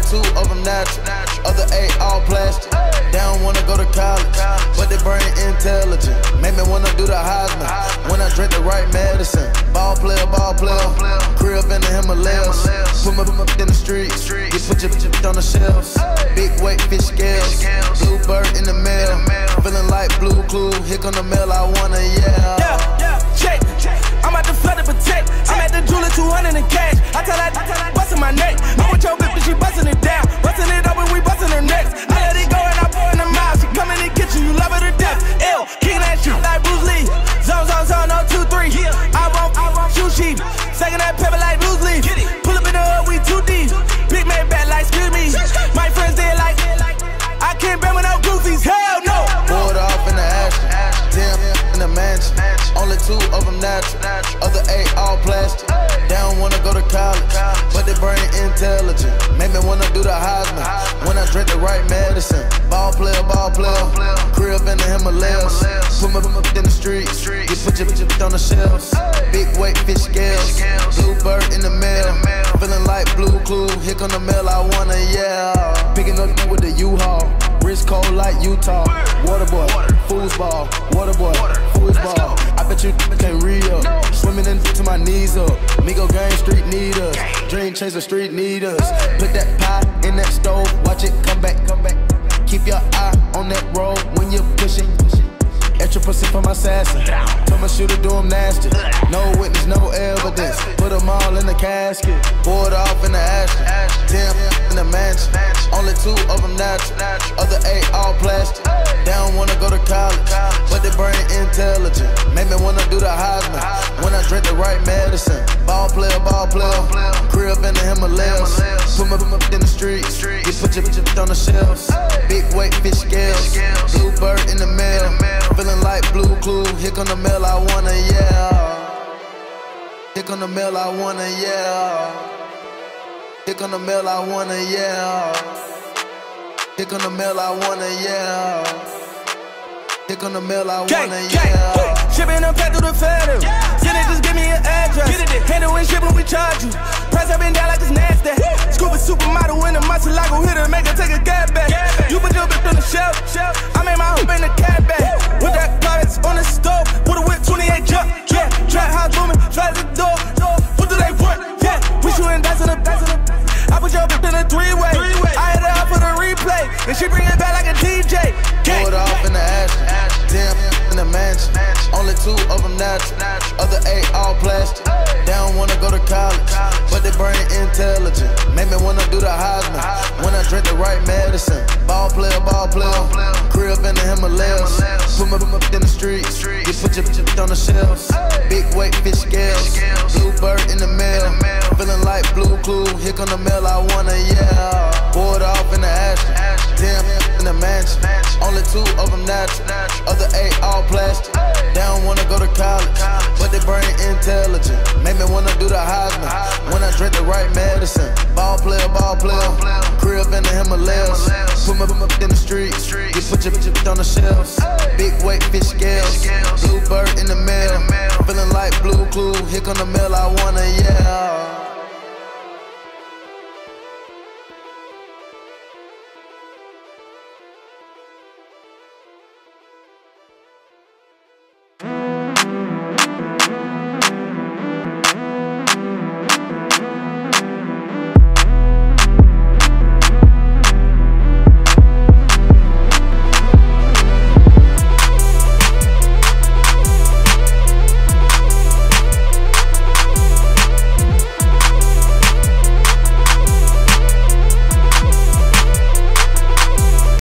2 of them natural, other 8 all plastic. They don't wanna go to college, but they brain intelligent. Make me wanna do the Heisman when I drink the right medicine. Ball player, crib in the Himalayas. Put my in the streets, you put your on the shelves. Big weight fish scales, blue bird in the mail. Feeling like Blue Clue, here come the mail, I wanna yell. Yeah, check. I'm at the flood to protect. I'm at the jeweler 200 in cash. I tell that bustin' my neck. I'm with your bitch, but she bustin' it down. Bustin' it up and we bustin' her necks. I let it go and I pour in the mouth. She come in the kitchen, you love her to death. Ill, king that shit like Bruce Lee. Zone, no 2-3. I won't shoot sheep. Second that pepper like Bruce Lee. Pull up in the hood, we too deep. Big man back like excuse me. My friends did like I can't bang with no goofies. Hell no. Poured off in the action, 10 in the mansion. Only 2 of them natural, other 8 all plastic. They don't wanna go to college, but they brain intelligent. Make me wanna do the Heisman when I drink the right medicine. Ball player, crib in the Himalayas. Put my in the streets, you put your on the shelves. Big weight fish scales, blue bird in the mail. Feeling like Blue Clue, here come the mail, I wanna yell. Picking up with the U-Haul, wrist cold like Utah. Waterboy, foosball, waterboy, foosball. I bet you can't re-up. Swimming into my knees up. Migo gang street need us. Dream chaser street need us. Put that pie in that stove, watch it come back. Keep your eye on that road when you're pushing. Extra pussy for my assassin. Told my shooter do him nasty. No witness, no evidence. Put them all in the casket. Poured off in the Ashton. 10 in the mansion. Only 2 of them natural, other 8 all plastic. They don't wanna go to college, but they brain intelligent. Make me wanna do the Heisman when I drink the right medicine. Ball player, crib in the Himalayas. Put my in the streets, you put your on the shelves. Big weight fish scales, blue bird in the mail. Feeling like Blue Clue, here come the mail, I wanna yell. Here come the mail, I wanna yell. Here come the mail, I wanna yell. Here come the mail, I wanna yell. Here come the mail, I wanna yell. Shipping a pack through the FedEx. Send it, just give me an address. Handle and shipping, we charge you. Price up and down like it's nasty. Scuba supermodel in a Murcielago, hit her, make her take a gap back. You put your bitch on the shelf. I made my hoop in the cat bag. Put that products on the stove. Put a whip 28 jump. Yeah, trap house booming, try the door. What do they want? Yeah, we shooting dice in the I put your bitch in a 3-way. I hit her out for the replay, and she bring it back like a DJ. Poured off in the Ashton, 10 in the mansion. Only 2 of them natural, other 8 all plastic. They don't wanna go to college, but they brain intelligent. Make me wanna do the Heisman when I drink the right medicine. Ball player, crib in the Himalayas. Put my in the streets, you put your on the shelves. Big weight fish scales, blue bird in the mail. Feeling like Blue Clue, here come the mail, I wanna yell. Poured off in the Ashton, 10 in the mansion. Only 2 of them natural, other 8 all plastic. They don't wanna go to college, but they brain intelligent. Make me wanna do the Heisman when I drink the right medicine. Ball player, crib in the Himalayas. Put my in the streets, you put your on the shelves. Big weight fish scales, blue bird in the mail. Feeling like Blue Clue, here come the mail, I wanna yell.